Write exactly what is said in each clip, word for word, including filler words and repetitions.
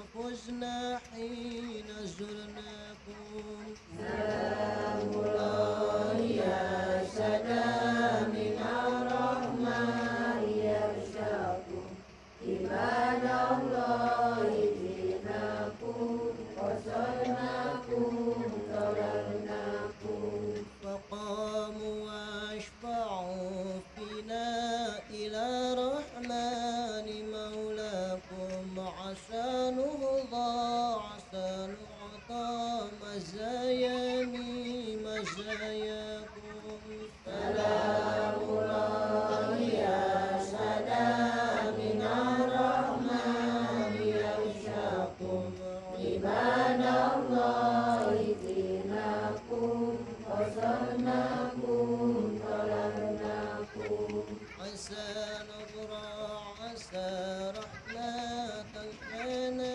وفزنا حين زرناكم. سلام الله يا سلام من الرحمن يغشاكم عباد الله جئناكم وصلناكم ظلمناكم. فقاموا واشفعوا فينا إلى الرحمن مولاكم عسى نهضى عسى نعطى مزايا من مزاياكم. سلام الله يا سلام من الرحمن يغشاكم عباد الله جئناكم وصلناكم ظلمناكم. عسى نبرى عسى رحمة تغشانا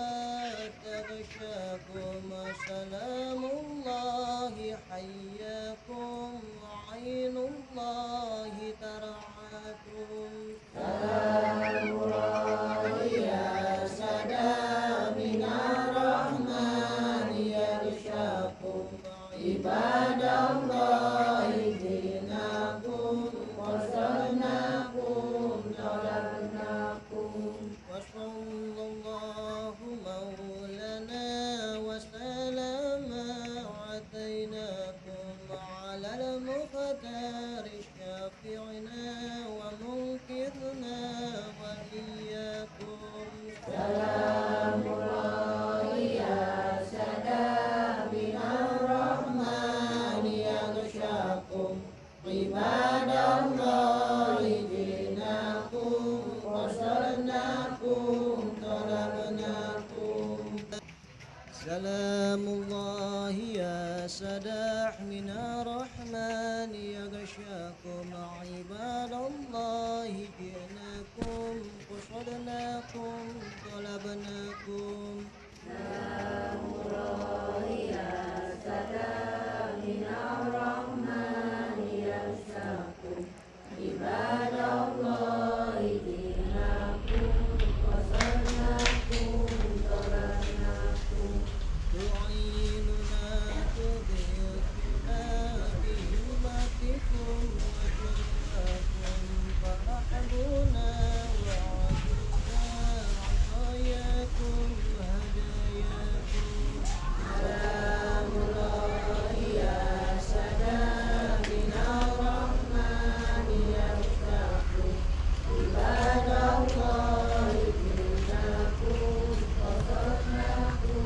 وتغشاكم. سلام الله حياكم وعين الله ترعاكم. سلام الله يا سلام من الرحمن يغشاكم عباد الله جئناكم وصلناكم ظلمناكم. وصلى الله مولانا وسلم عتيناكم على المختار شافعنا ومنقذنا وإياكم. سلام الله يا سلام من الرحمن يغشاكم عباد الله جئناكم وصلناكم ظلمناكم. سلام الله يا سداح من الرحمن يغشاكم عباد الله جئناكم وصلناكم طلبناكم. سلام الله يا سداح من الرحمن يغشاكم عباد الله جئناكم وصلناكم طلبناكم. تعيننا تغيثنا بهمتكم وجناكم فرحبنا وعدنا عطاياكم هداياكم. سلام الله يا سلام من الرحمن يغشاكم عباد الله جئناكم وصلناكم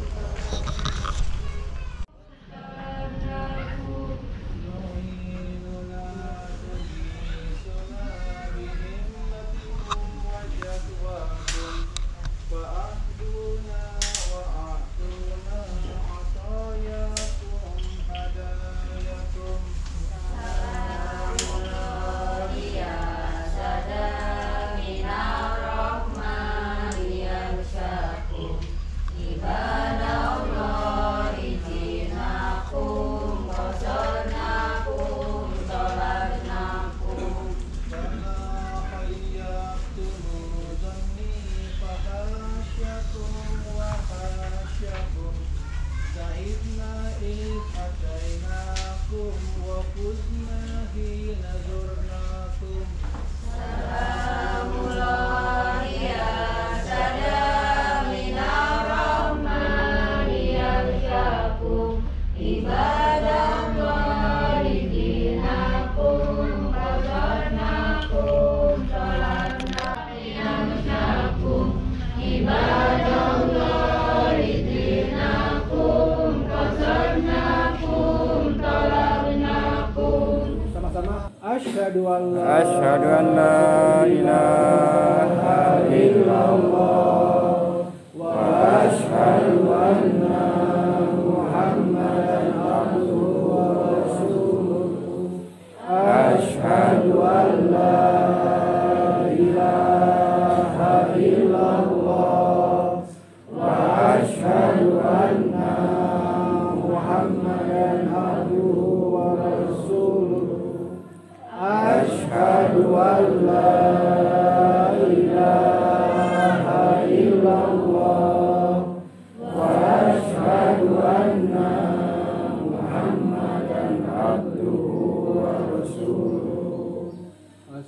Asyhadu an la ilaha illallah wa asyhadu anna Muhammadan abduhu wa rasuluh. Asyhadu an la ilaha illallah wa asyhadu anna Muhammadan abduhu wa rasuluh. Asyhadu an la ilaha illallah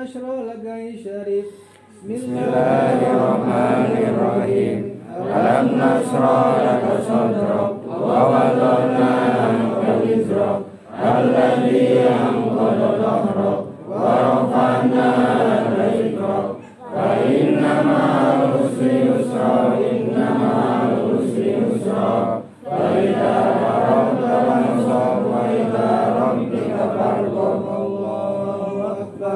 nashrah laka syarif. Bismillahirrahmanirrahim. Alam nashrah laka sadrak wa wada'na anka wizrak alladzi anqadha dhahrak wa rafa'na laka dhikrak fa inna ma'al usri yusra inna ma'al usri yusra fa idza faragta fansab wa ila rabbika farghab. Allahu akbar.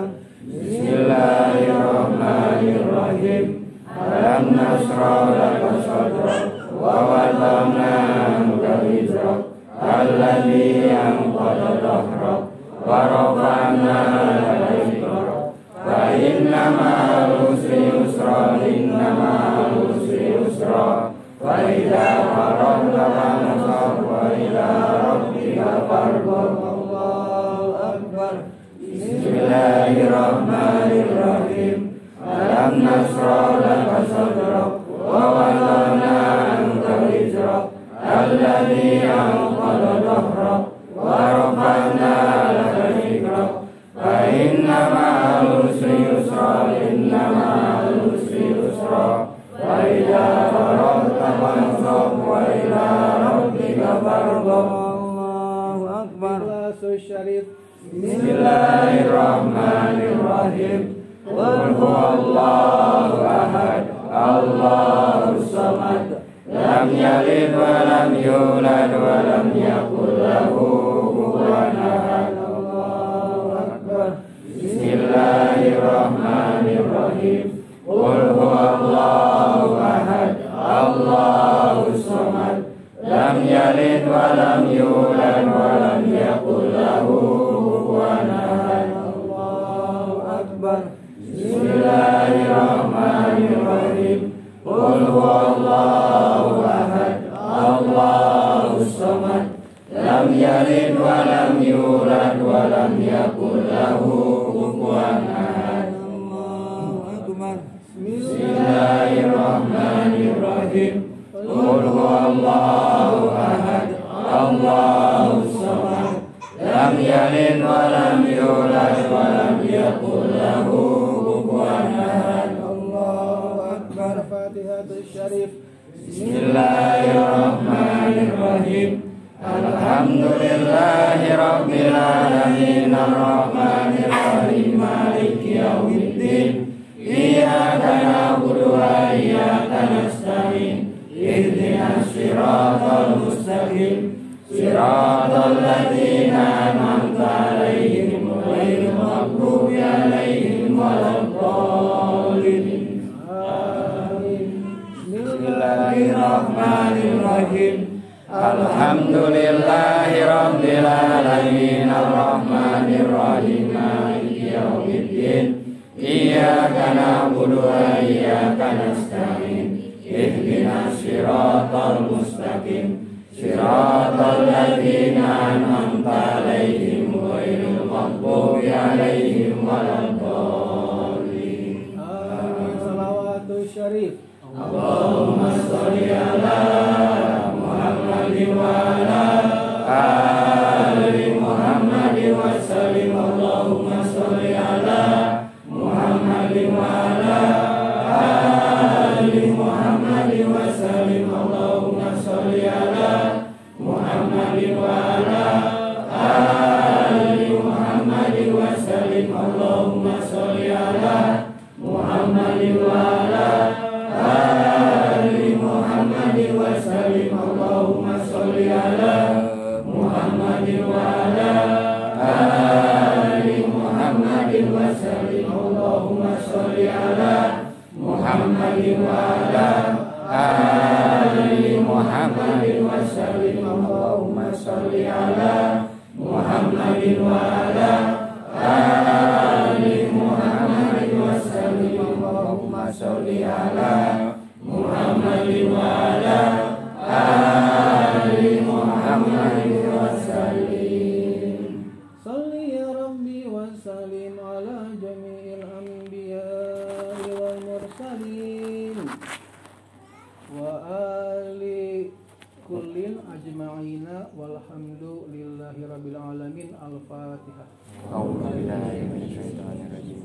Bismillahirrahmanirrahim. Alam nashrah laka sadrak wa wada'na anka wizrak alladzi anqadha dhahrak wa rafa'na laka dhikrak fa inna ma'al usri yusra inna ma'al usri yusra fa idza faragta fansab wa ila rabbika farghab. Allahu akbar. Bismillahirrahmanirrahim. Alam nashrah laka sadrak wa wada'na anka wizrak alladzi anqadha dhahrak wa rafa'na laka dhikrak fa inna ma'al usri yusra inna ma'al usri yusra fa idza faragta fansab wa ila rabbika farghab. Allahu akbar. Ikhlasus syarif. Bismillahirrahmanirrahim. Qul huwallahu ahad, Allahus samad, lam yalid wa lam yulad wa lam yakul lahu kufuwan ahad. Allahu akbar. Bismillahirrahmanirrahim. Qul huwallahu ahad, Allahus samad, lam yalid wa lam yulad wa lam yakul lahu kufuwan ahad. Allahu akbar. Bismillahirrahmanirrahim. Qul huwallahu ahad, Allahus samad, lam yalid wa lam yulad wa lam yakul lahu kufuwan ahad. Allahu akbar. Bismillahirrahmanirrahim. Qul huwallahu ahad, Allahus samad, lam yalid wa lam yulad wa lam yakul lahu kufuwan ahad. Allahu akbar. Fatihatus syarif. Bismillahirrahmanirrahim. Alhamdulillahi rabbil alamin arrahmanir rahim maliki yaumiddin iyyaka na'budu wa iyyaka nasta'in ihdinas siratal mustaqim siratal ladzina an'amta 'alaihim ghairil maghdubi 'alaihim waladdallin. Bismillahirrahmanirrahim. Alhamdulillahi rabbil alamin arrahmanir rahim maliki yaumiddin iyyaka na'budu wa iyyaka nasta'in ihdinas siratal mustaqim siratal ladzina an'amta 'alaihim ghairil maghdubi 'alaihim waladdallin. Amin. Salawatus syarif. Allahumma sholli ala Muhammadin wa ala ali Muhammadin wa sallim. Allahumma sholli ala Muhammadin wa ala ali Muhammadin wa sallim. Allahumma sholli ala Muhammadin wa ala ali Muhammadin wa sallim. Allahumma sholli ala Muhammadin wa ala ali Muhammadin wa sallim. Allahumma sholli ala Muhammadin wa ala ali Muhammadin wa sallim. Allahumma sholli ala Muhammadin wa ala ali Muhammadin wa sallim. Allahumma sholli ala Muhammadin wa ala ali Muhammadin wa sallim. Allahumma sholli ala Muhammadin wa ala ali Muhammadin wa sallim. Salli ya Rabbi wa sallim ala jami'il anbiya'i wal mursalin wa ali kullin ajma'ina walhamdulillahi rabbil alamin. Al-Fatihah. A'udzu billahi minasyaitonir rajim.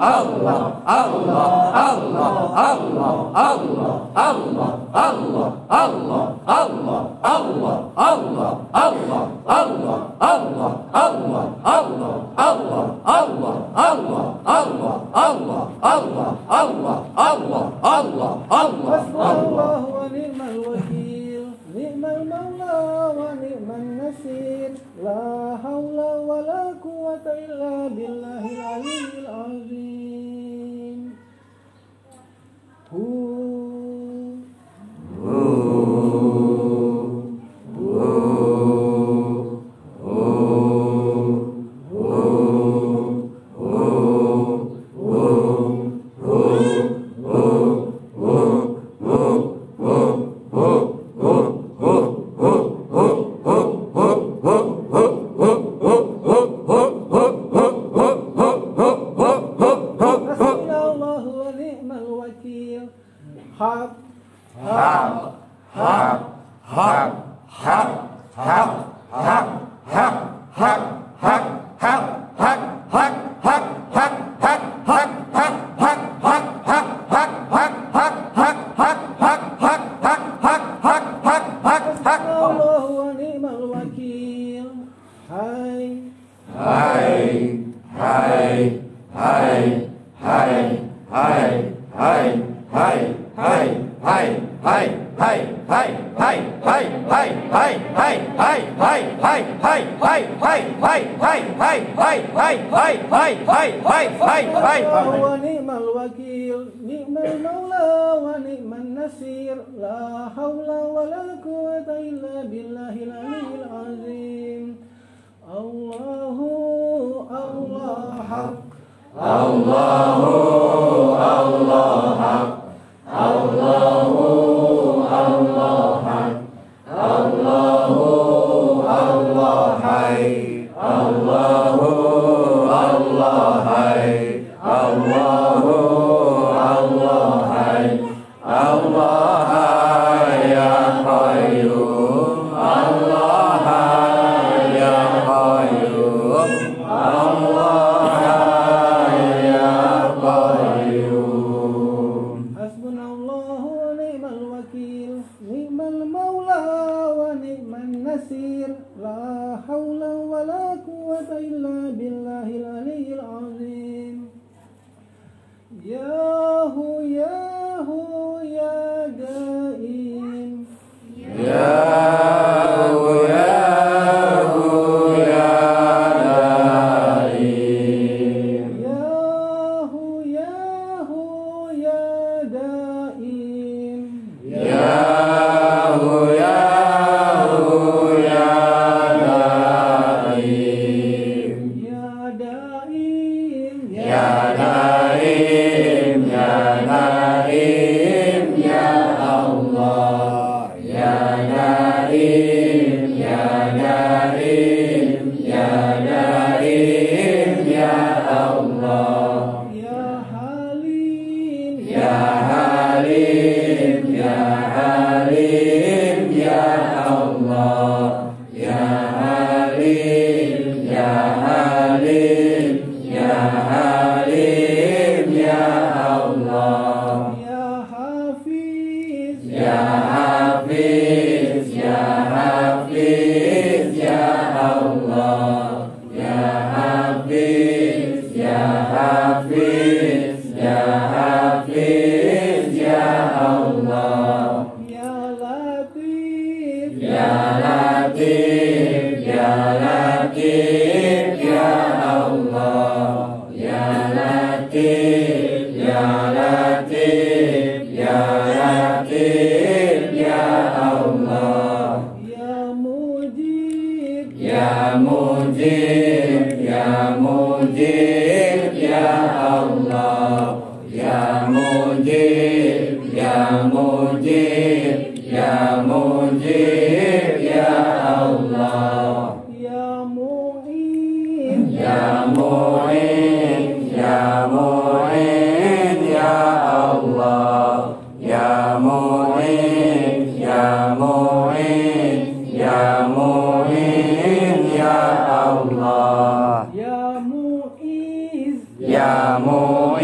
Ya Mu'in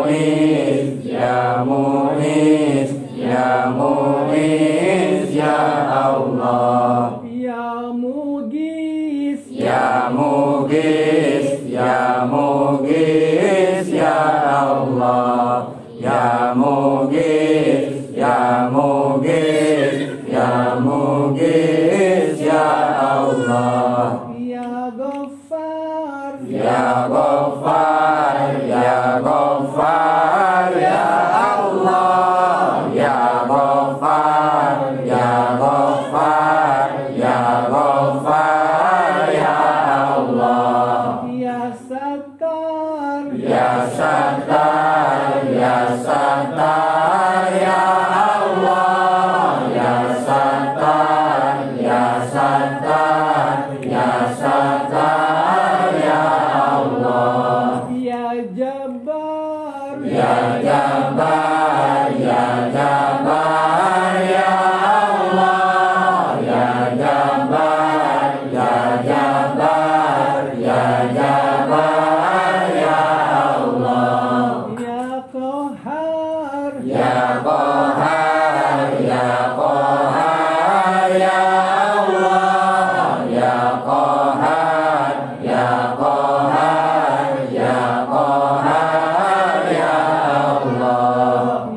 Mu'is, Ya Mu'is, Ya Mu'is, Ya Allah. Ya Mugis, Ya Mugis, Ya Mugis, Ya Allah. Ya Mugis, Ya Mugis, Ya Mugis, Ya Allah. Ya Ghaffar, Ya Ghaffar, Ya Ghaffar, Ya Allah. Ya Ghaffar, Ya Ghaffar, Ya Ghaffar, Ya Allah. Ya Sattar, Ya Sattar, Ya Sattar, Ya Allah. Ya Sattar, Ya Sattar, Ya Sattar, Ya Allah. Ya Jabbar, Ya Jabbar, Ya Jabbar, Ya Allah. Ya Jabbar, Ya Jabbar, Ya Jabbar, Ya Allah. Ya Qahar, Ya Qahar, Ya Qahar, Ya Allah. Ya Qahar, Ya Qahar, Ya Qahar, Ya Allah.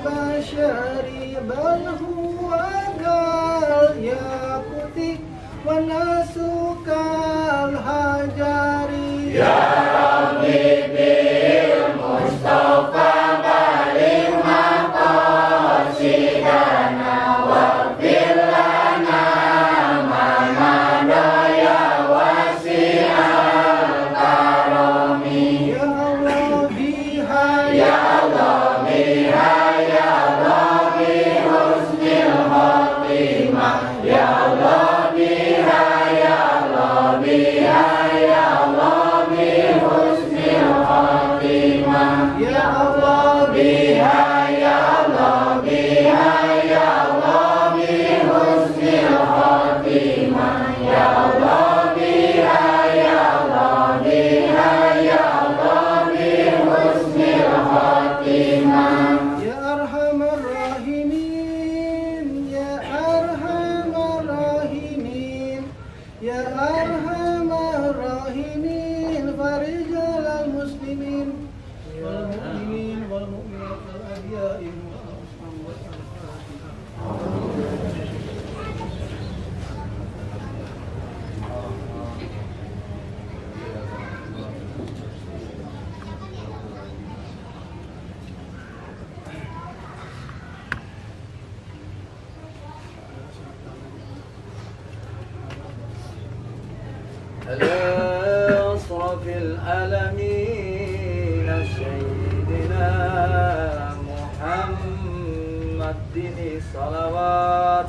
البشر بل هو كالياقوت والناس كالحجر يا ربي بالمصطفى بلغ مقاصدنا واغفر لنا ما مضى يا واسع الكرم يا الله بها يا الله بها يا الله بحسن الخاتمة يا الله بها يا الله بها يا الله بحسن الخاتمة يا الله بها يا الله بها يا الله بحسن الخاتمة يا الله بها يا الله بها يا الله بحسن الخاتمة يا أرحم الراحمين يا أرحم الراحمين يا أرحم الراحمين فرج على المسلمين والمؤمنين والمؤمنات الأحياء على أشرف العالمين سيدنا محمد صلوات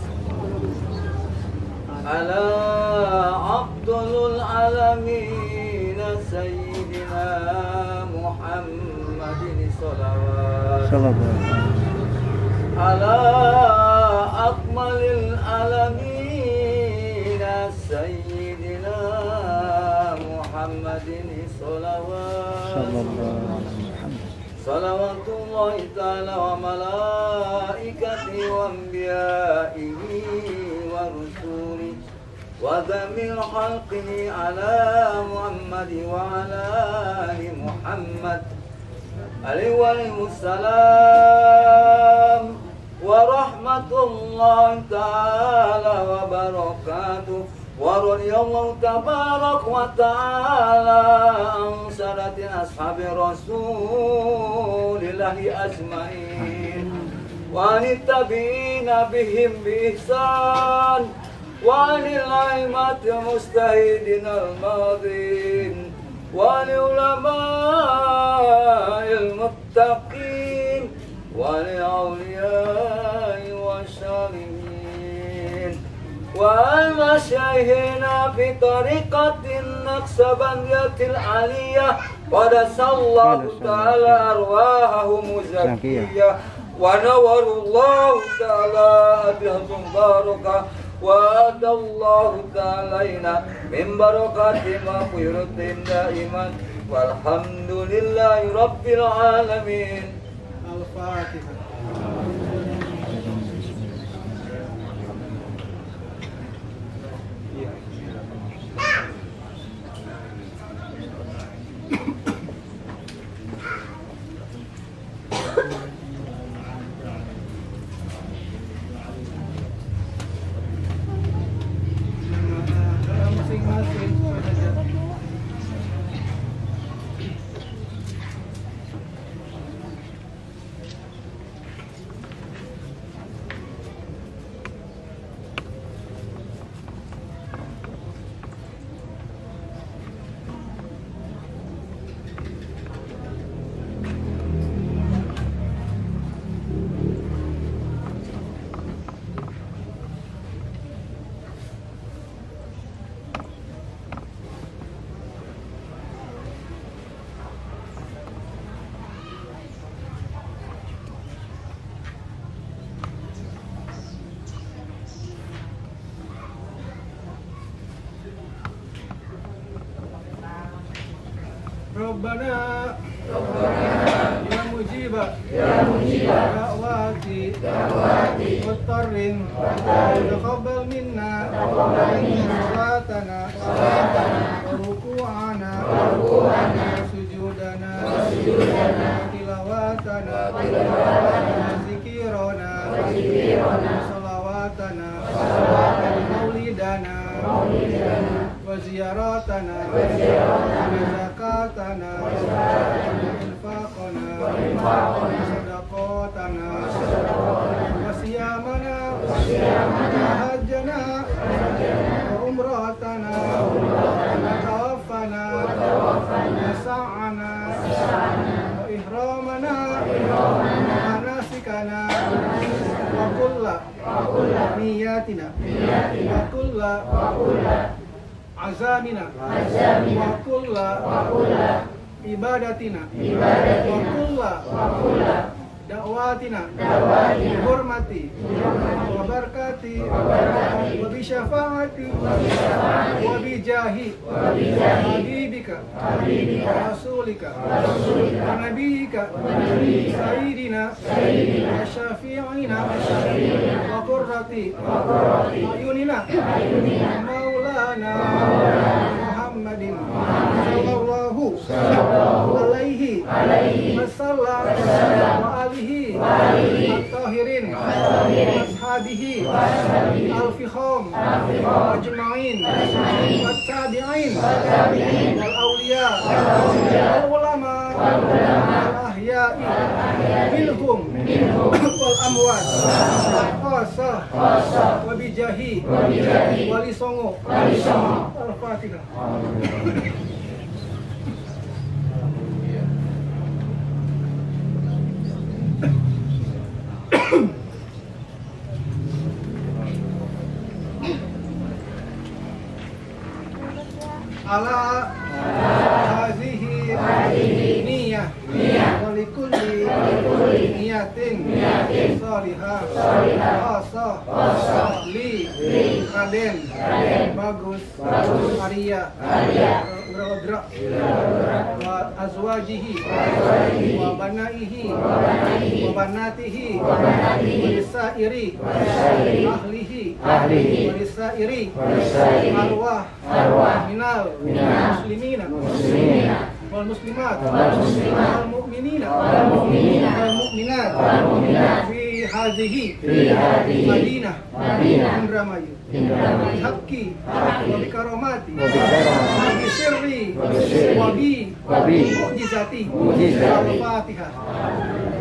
على أفضل العالمين سيدنا محمد صلوات على أكمل العالمين سيدنا محمد صلوات صلوات الله تعالى وملائكته وأنبيائه ورسوله وجميع خلقه على محمد وعلى آل محمد عليه السلام ورحمة الله تعالى وبركاته ورضي الله تبارك وتعالى عن سادة أصحاب رسول الله أجمعين وعن التابعين بهم بإحسان وعن الأئمة المجتهدين الماضين وعن العلماء المتقين وعن الأولياء والصالحين وعن مشايخنا في طريقة النقشبندية العالية قدس الله تعالى أرواحهم زكية ونور الله تعالى أبيهم باركة وأدى الله تعالى من بركات مغفرتهم دائما والحمد لله رب العالمين. الفاتحة. Masing-masing Rabbana ya mujiba ya mujiba da'wati da'wati mutarrin taqabbal minna taqabbal minna salatana salatana ruku'ana ruku'ana sujudana sujudana tilawatana tilawatana sadaqatana wa siyamana wa hajjana wa umratana wa tawaffana wa sa'ana wa ihramana wa manasikana wa kulla niyatina wa kulla azamina wa kulla ibadatina wa kulla da'watina hurmati wa barakati wa bi syafaati wa bi jahi habibika rasulika wa nabiyika sayyidina wa syafi'ina wa qurrati ayunina maulana Muhammadin sallallahu alaihi wasallam wa alihi at-tahirin ashabihi al-fikham ajma'in wat-tabi'in wal awliya wal ulama wal ahya'i minhum wal amwat khassa wa bijahi wali songo al-fatihah. Ala hazihi niyah wa likulli niyatin salihah khasah li Raden Bagus Arya Wiradra wa azwajihi wa banaihi wa banatihi wa lisairi ahlihi wa lisairi arwah minal muslimina wal muslimat wal mu'minina wal mu'minat fi hadhihi Madinah Indramayu Hakki wa bi karamati wa bi sirri wa bi mu'jizati al-Fatihah.